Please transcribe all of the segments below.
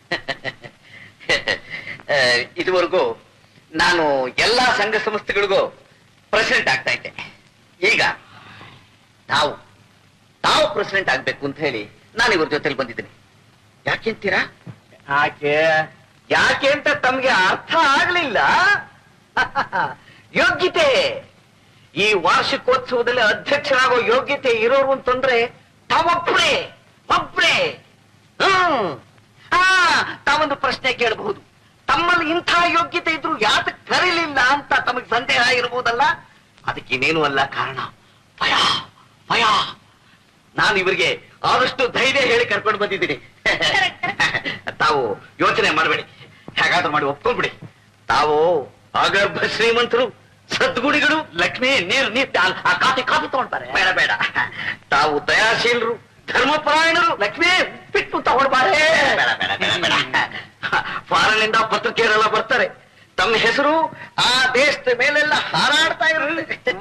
ಇದುವರೆಗೂ ನಾನು ಎಲ್ಲಾ ಸಂಘ ಸಂಸ್ಥೆಗಳಿಗೂ ಪ್ರೆಸಿಡೆಂಟ್ ಆಗ್ತಾ ಇದ್ದೆ. ಈಗ ತಾವು ಪ್ರೆಸಿಡೆಂಟ್ ಆಗ್ಬೇಕು ಅಂತ ಹೇಳಿ ನಾನು ಇವ್ರ ಜೊತೆಲಿ ಬಂದಿದ್ದೀನಿ. ಯಾಕೆಂತೀರಾ? ಯಾಕೆ ಅಂತ ತಮ್ಗೆ ಅರ್ಥ ಆಗ್ಲಿಲ್ಲ? ಯೋಗ್ಯತೆ. ಈ ವಾರ್ಷಿಕೋತ್ಸವದಲ್ಲಿ ಅಧ್ಯಕ್ಷರಾಗೋ ಯೋಗ್ಯತೆ ಇರೋರು ಅಂತಂದ್ರೆ ತಾವೊಬ್ಬರೇ. ತಾವೊಂದು ಪ್ರಶ್ನೆ ಕೇಳಬಹುದು. ತಮ್ಮಲ್ಲಿ ಇಂಥ ಯೋಗ್ಯತೆ ಇದ್ರು ಯಾತಕ್ಕೆ ಕರೀಲಿಲ್ಲ ಅಂತ ತಮಗೆ ಸಂದೇಹ ಆಗಿರ್ಬೋದಲ್ಲ. ಅದಕ್ಕೆ ಇನ್ನೇನು ಅಲ್ಲ ಕಾರಣ, ಭಯ. ನಾನು ಇವರಿಗೆ ಆದಷ್ಟು ಧೈರ್ಯ ಹೇಳಿ ಕರ್ಕೊಂಡು ಬಂದಿದ್ದೀನಿ. ತಾವು ಯೋಚನೆ ಮಾಡಬೇಡಿ, ಹೇಗಾದ್ರೂ ಮಾಡಿ ಒಪ್ಕೊಂಡ್ಬಿಡಿ. ತಾವು ಅಗರ್ಭ ಶ್ರೀಮಂತರು, ಸದ್ಗುಣಿಗಳು, ಲಕ್ಷ್ಮಿ ನೀರು ಆ ಕಾಫಿ ತಗೊಳ್ತಾರೆ. ಬೇಡ. ತಾವು ದಯಾಶೀಲರು, ಧರ್ಮಪರಾಯಣರು, ಲಕ್ಷ್ಮಿ ಬಿಟ್ಟು ತಗೊಳ್ಬಾರೆ. ಬೇಡ. ಫಾರಿನಿಂದ ಪತ್ರಿಕೆಯರೆಲ್ಲ ಬರ್ತಾರೆ. ತಮ್ಮ ಹೆಸರು ಆ ದೇಶದ ಮೇಲೆಲ್ಲ ಹಾರಾಡ್ತಾ ಇರುತ್ತೆ.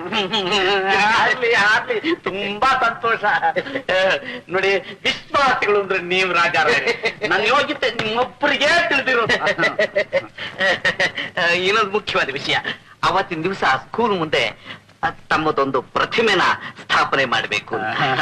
ಆಗ್ಲಿ ತುಂಬಾ ಸಂತೋಷ. ನೋಡಿ, ವಿಶ್ವಾಸಿಗಳು ಅಂದ್ರೆ ನೀವು ರಾಜ. ನನ್ನ ಯೋಗ್ಯತೆ ನಿಮ್ಮೊಬ್ಬರಿಗೆ ತಿಳಿದಿರೋ. ಇನ್ನೊಂದು ಮುಖ್ಯವಾದ ವಿಷಯ, ಅವತ್ತಿನ ದಿವಸ ಸ್ಕೂಲ್ ಮುಂದೆ ತಮ್ಮದೊಂದು ಪ್ರತಿಮೆನ ಸ್ಥಾಪನೆ ಮಾಡಬೇಕು.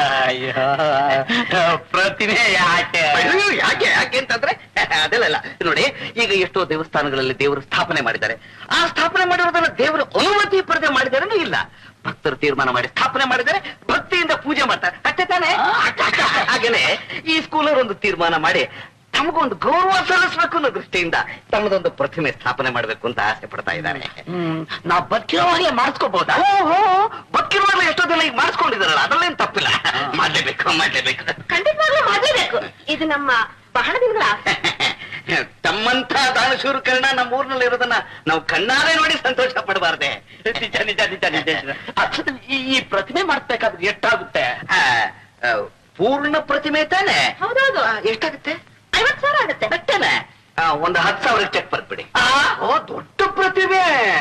ಪ್ರತಿಮೆ ಯಾಕೆ ಅಂತಂದ್ರೆ ಅದೆಲ್ಲ ನೋಡಿ, ಈಗ ಎಷ್ಟೋ ದೇವಸ್ಥಾನಗಳಲ್ಲಿ ದೇವರು ಸ್ಥಾಪನೆ ಮಾಡಿದ್ದಾರೆ. ಆ ಸ್ಥಾಪನೆ ಮಾಡಿರೋದನ್ನ ದೇವರು ಅನುಮತಿ ಪಡೆದೇ ಮಾಡಿದಾರೆ ಇಲ್ಲ, ಭಕ್ತರು ತೀರ್ಮಾನ ಮಾಡಿ ಸ್ಥಾಪನೆ ಮಾಡಿದ್ದಾರೆ, ಭಕ್ತಿಯಿಂದ ಪೂಜೆ ಮಾಡ್ತಾರೆ, ಅಷ್ಟೇ ತಾನೆ. ಹಾಗೇನೆ ಈ ಸ್ಕೂಲರ್ ಒಂದು ತೀರ್ಮಾನ ಮಾಡಿ ತಮಗೊಂದು ಗೌರವ ಸಲ್ಲಿಸಬೇಕು ಅನ್ನೋ ದೃಷ್ಟಿಯಿಂದ ತಮ್ಮದೊಂದು ಪ್ರತಿಮೆ ಸ್ಥಾಪನೆ ಮಾಡಬೇಕು ಅಂತ ಆಸೆ ಪಡ್ತಾ ಇದ್ದಾರೆ. ನಾವು ಬದುಕಿರುವಾಗಲೇ ಮಾಡಿಸ್ಕೋಬಹುದಾ? ಬದುಕಿರುವಾಗಲೇ ಎಷ್ಟೋ ಜನ ಈಗ ಮಾಡಿಸ್ಕೊಂಡಿದಾರಲ್ಲ, ಅದರಲ್ಲೇನು ತಪ್ಪಿಲ್ಲ. ಮಾಡ್ಲೇಬೇಕು. ಖಂಡಿತವಾಗ್ಲೂ ಮಾಡ್ಲೇಬೇಕು. ಇದು ನಮ್ಮ ಬಹಳ ದಿನಗಳ ತಮ್ಮಂತ ದಾನಶೂರ ಕರ್ಣ ನಮ್ಮ ಊರಿನಲ್ಲಿ ಇರೋದನ್ನ ನಾವು ಕಣ್ಣಾರೆ ನೋಡಿ ಸಂತೋಷ ಪಡಬಾರ್ದೆ? ನಿಜ. ಈ ಪ್ರತಿಮೆ ಮಾಡ್ಬೇಕಾದ್ರೆ ಎಷ್ಟಾಗುತ್ತೆ? ಪೂರ್ಣ ಪ್ರತಿಮೆ ತಾನೆ? ಹೌದೌದು. ಎಷ್ಟಾಗುತ್ತೆ? 50,000 ಆಗುತ್ತೆ. ಬಟ್ಟೆನೆ ಒಂದು 10,000 ಚೆಕ್ ಬರ್ಬಿಡಿ. ದೊಡ್ಡ ಪ್ರತಿಮೆ.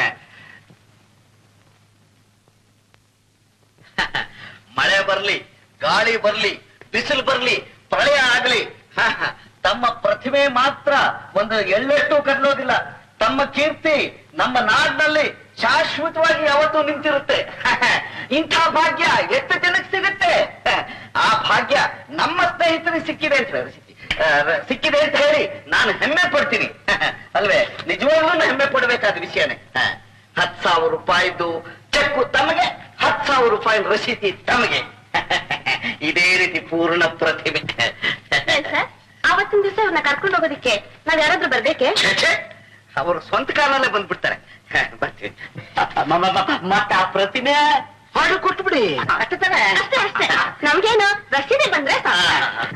ಮಳೆ ಬರ್ಲಿ, ಗಾಳಿ ಬರ್ಲಿ, ಬಿಸಿಲು ಬರ್ಲಿ, ಪ್ರಳಯ ಆಗ್ಲಿ, ತಮ್ಮ ಪ್ರತಿಮೆ ಮಾತ್ರ ಒಂದು ಎಳ್ಳೆಟ್ಟು ಕದಲೋದಿಲ್ಲ. ತಮ್ಮ ಕೀರ್ತಿ ನಮ್ಮ ನಾಡಿನಲ್ಲಿ ಶಾಶ್ವತವಾಗಿ ಯಾವತ್ತೂ ನಿಂತಿರುತ್ತೆ. ಇಂಥ ಭಾಗ್ಯ ಎಷ್ಟು ಜನಕ್ಕೆ ಸಿಗುತ್ತೆ? ಆ ಭಾಗ್ಯ ನಮ್ಮ ಸ್ನೇಹಿತರಿಗೆ ಸಿಕ್ಕಿದೆ ಅಂತ ಹೇಳಿ ನಾನು ಹೆಮ್ಮೆ ಪಡ್ತೀನಿ ಅಲ್ವೇ? ನಿಜವಾಗ್ಲೂ ಹೆಮ್ಮೆ ಪಡಬೇಕಾದ ವಿಷಯನೇ. 10,000 ರೂಪಾಯಿದು ಚೆಕ್ಕು ತಮಗೆ, 10,000 ರೂಪಾಯಿ ರಸೀದಿ ತಮಗೆ. ಇದೇ ರೀತಿ ಪೂರ್ಣ ಪ್ರತಿಮೆ. ಅವತ್ತಿನ ದಿವಸ ಇವ್ರನ್ನ ಕರ್ಕೊಂಡು ಹೋಗೋದಿಕ್ಕೆ ನಾವ್ ಯಾರಾದ್ರೂ ಬರ್ಬೇಕೆ? ಅವರು ಸ್ವಂತ ಕಾಲಲ್ಲೇ ಬಂದ್ಬಿಡ್ತಾರೆ. ಬರ್ತೀವಿ. ಮತ್ತ ಆ ಪ್ರತಿಮೆ ಹೊರಡು ಕೊಟ್ಬಿಡಿ, ಅಷ್ಟೇ ತಾನೆ? ಅಷ್ಟೇ. ನಮ್ಗೇನು ರಸೀದಿ ಬಂದ್ರೆ